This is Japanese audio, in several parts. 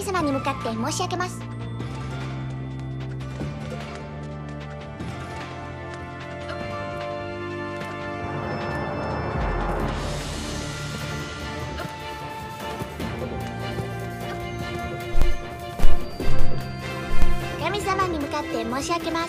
様に向かって申し上げます。神様に向かって申し上げます。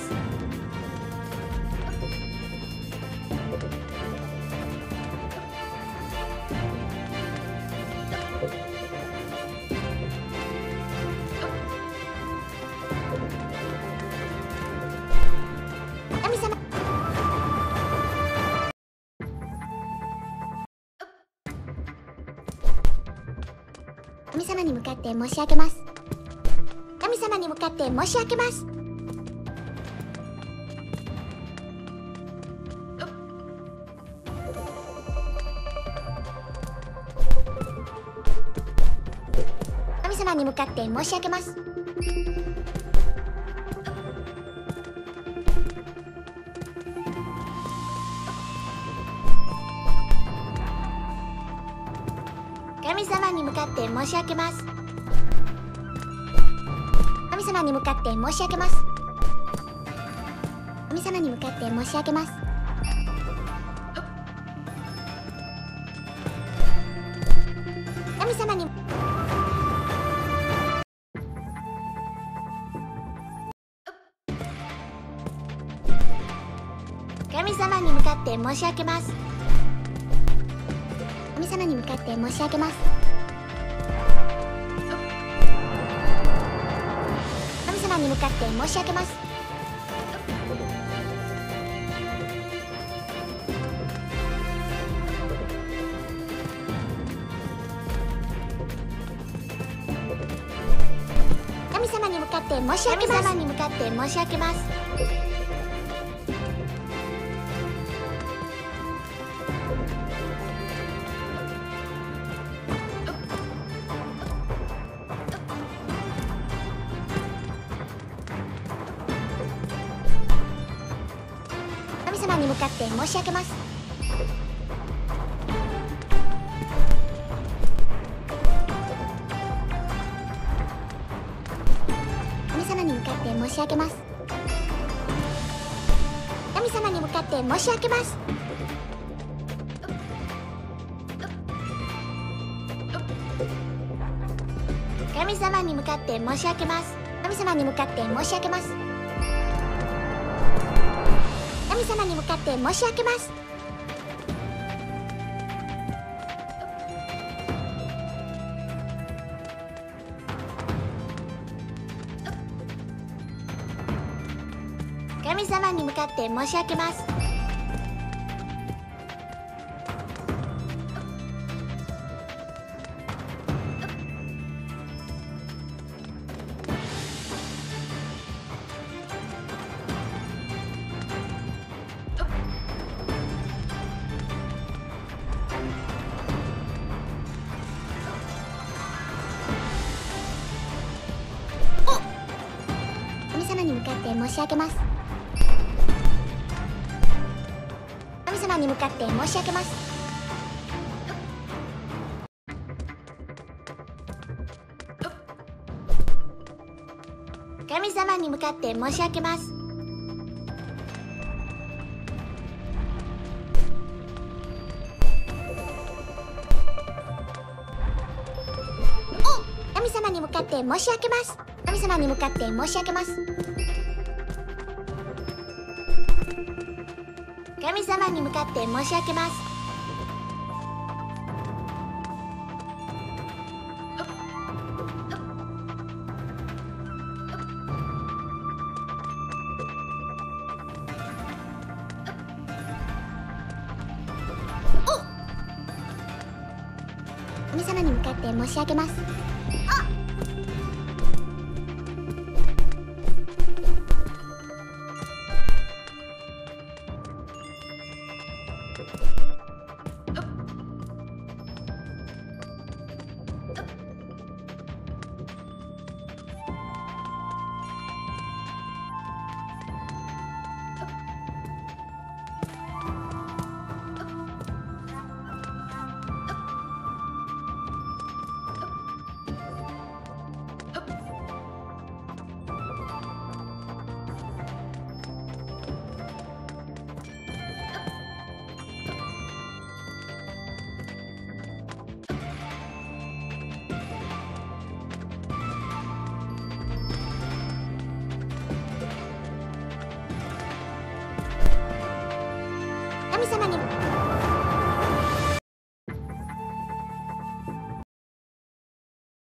神様。神様に向かって申し上げます。神様に向かって申し上げます。神様に向かって申し上げます。神様に向かって申し上げます。神様に向かって申し上げます。神様に向かって申し上げます。神様に神様に向かって申し上げます。神様に向かって申し上げます。神様に向かって申し上げます。神様に向かって申し上げます。神様に向かって申し上げます。神様に向かって申し上げます。神様に向かって申し上げます。神様に向かって申し上げます。神様に向かって申し上げます。神様に向かって申し上げます。神様に向かって申し上げます。神様に向かって申し上げます。神様に向かって申し上げます。神様に向かって申し上げます。神様に向かって申し上げます。神様に向かって申し上げます。神様に向かって申し上げます。神様に向かって申し上げます。神様に向かって申し上げます。